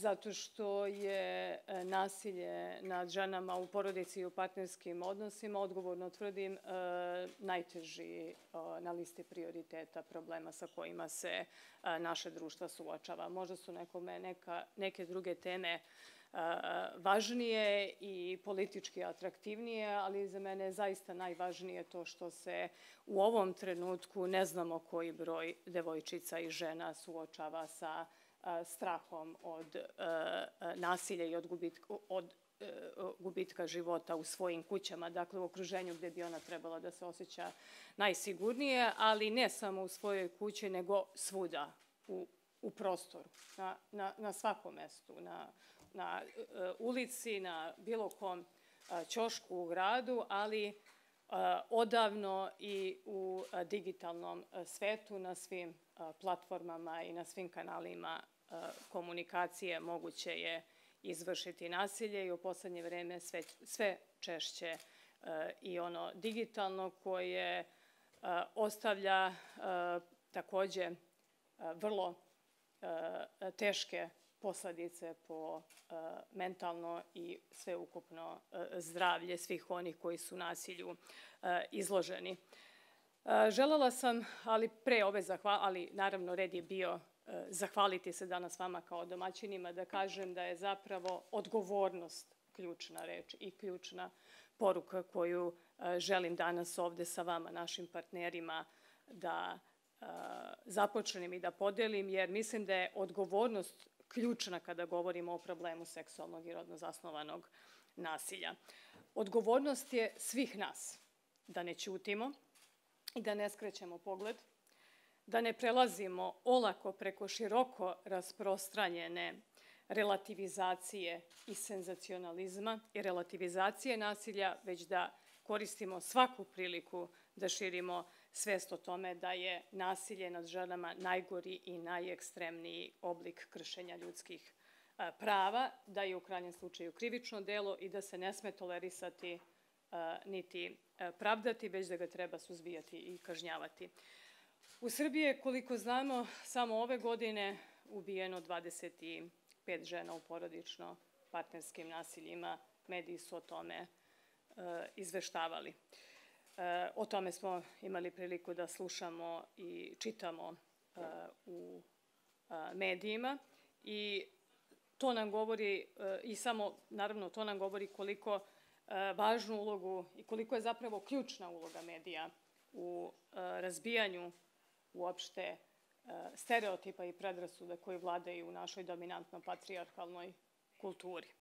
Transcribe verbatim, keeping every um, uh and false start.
zato što je nasilje nad ženama u porodici i u partnerskim odnosima, odgovorno tvrdim, najteži na listi prioriteta problema sa kojima se naše društvo suočava. Možda su nekome neka, neke druge teme važnije i politički atraktivnije, ali za mene je zaista najvažnije to što se u ovom trenutku ne znamo koji broj devojčica i žena suočava sa strahom od nasilja i od gubitka, od gubitka života u svojim kućama, dakle u okruženju gdje bi ona trebala da se osjeća najsigurnije, ali ne samo u svojoj kući, nego svuda u, u prostoru, na, na, na svakom mestu, na, na ulici, na bilo kom ćošku u gradu, ali odavno i u digitalnom svetu, na svim platformama i na svim kanalima komunikacije moguće je izvršiti nasilje i u poslednje vreme sve, sve češće i ono digitalno koje ostavlja takođe vrlo teške posledice po mentalno i sveukupno zdravlje svih onih koji su nasilju izloženi. Želela sam, ali pre ove zahva, ali naravno red je bio zahvaliti se danas vama kao domaćinima, da kažem da je zapravo odgovornost ključna reč i ključna poruka koju želim danas ovde sa vama, našim partnerima, da započnem i da podelim, jer mislim da je odgovornost ključna kada govorimo o problemu seksualnog i rodno zasnovanog nasilja. Odgovornost je svih nas da ne ćutimo i da ne skrećemo pogled, da ne prelazimo olako preko široko rasprostranjene relativizacije i senzacionalizma i relativizacije nasilja, već da koristimo svaku priliku da širimo svest o tome da je nasilje nad ženama najgori i najekstremniji oblik kršenja ljudskih prava, da je u krajnjem slučaju krivično delo i da se ne sme tolerisati niti pravdati, već da ga treba suzbijati i kažnjavati. U Srbiji je, koliko znamo, samo ove godine ubijeno dvadeset pet žena u porodično-partnerskim nasiljima. Mediji su o tome izveštavali. O tome smo imali priliku da slušamo i čitamo u medijima i to nam govori i samo, naravno, to nam govori koliko važnu ulogu i koliko je zapravo ključna uloga medija u razbijanju uopšte stereotipa i predrasuda koji vladaju u našoj dominantno patrijarhalnoj kulturi.